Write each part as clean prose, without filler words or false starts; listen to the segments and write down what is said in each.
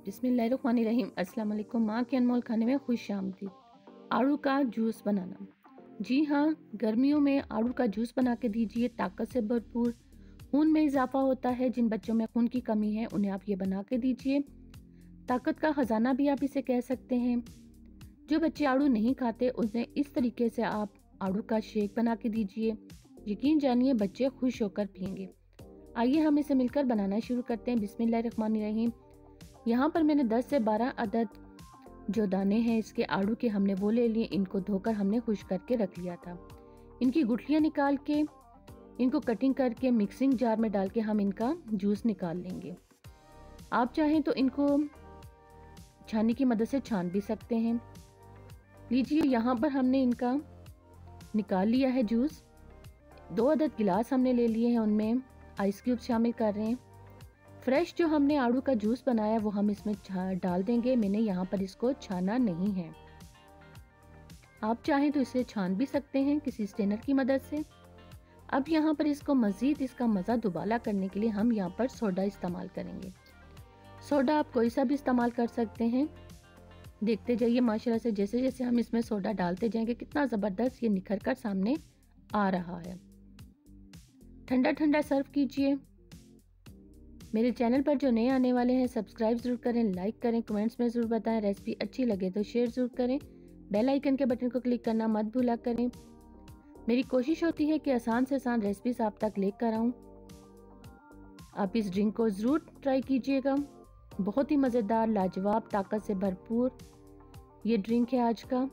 बिस्मिल्लाहिर्रहमानिर्रहीम। अस्सलाम वालेकुम। माँ के अनमोल खाने में खुश आमदीद। आड़ू का जूस बनाना। जी हाँ, गर्मियों में आड़ू का जूस बना के दीजिए। ताकत से भरपूर, खून में इजाफा होता है। जिन बच्चों में खून की कमी है उन्हें आप ये बना के दीजिए। ताकत का खजाना भी आप इसे कह सकते हैं। जो बच्चे आड़ू नहीं खाते उन्हें इस तरीके से आप आड़ू का शेक बना के दीजिए। यकीन जानिए बच्चे खुश होकर पिएंगे। आइए हम इसे मिलकर बनाना शुरू करते हैं। बिस्मिल्लाहिर्रहमानिर्रहीम। यहाँ पर मैंने 10 से 12 अदद जो दाने हैं इसके आड़ू के हमने वो ले लिए। इनको धोकर हमने खुश्क करके रख लिया था। इनकी गुठलियाँ निकाल के इनको कटिंग करके मिक्सिंग जार में डाल के हम इनका जूस निकाल लेंगे। आप चाहें तो इनको छानी की मदद से छान भी सकते हैं। लीजिए, यहाँ पर हमने इनका निकाल लिया है जूस। 2 अदद गिलास हमने ले लिए हैं, उनमें आइस क्यूब शामिल कर रहे हैं। फ्रेश जो हमने आड़ू का जूस बनाया वो हम इसमें डाल देंगे। मैंने यहाँ पर इसको छाना नहीं है। आप चाहें तो इसे छान भी सकते हैं किसी स्ट्रेनर की मदद से। अब यहाँ पर इसको मज़ीद इसका मज़ा दुबाला करने के लिए हम यहाँ पर सोडा इस्तेमाल करेंगे। सोडा आप कोई सा भी इस्तेमाल कर सकते हैं। देखते जाइए माशाल्लाह से जैसे जैसे हम इसमें सोडा डालते जाएंगे कितना ज़बरदस्त ये निखर कर सामने आ रहा है। ठंडा ठंडा सर्व कीजिए। मेरे चैनल पर जो नए आने वाले हैं सब्सक्राइब ज़रूर करें, लाइक करें, कमेंट्स में ज़रूर बताएं। रेसिपी अच्छी लगे तो शेयर ज़रूर करें। बेल आइकन के बटन को क्लिक करना मत भूला करें। मेरी कोशिश होती है कि आसान से आसान रेसिपीज आप तक लेकर आऊँ। आप इस ड्रिंक को ज़रूर ट्राई कीजिएगा। बहुत ही मज़ेदार, लाजवाब, ताकत से भरपूर ये ड्रिंक है आज का।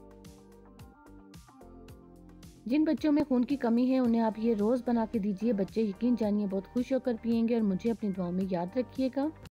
जिन बच्चों में खून की कमी है उन्हें आप ये रोज़ बना के दीजिए। बच्चे यकीन जानिए बहुत खुश होकर पिएंगे और मुझे अपनी दुआओं में याद रखिएगा।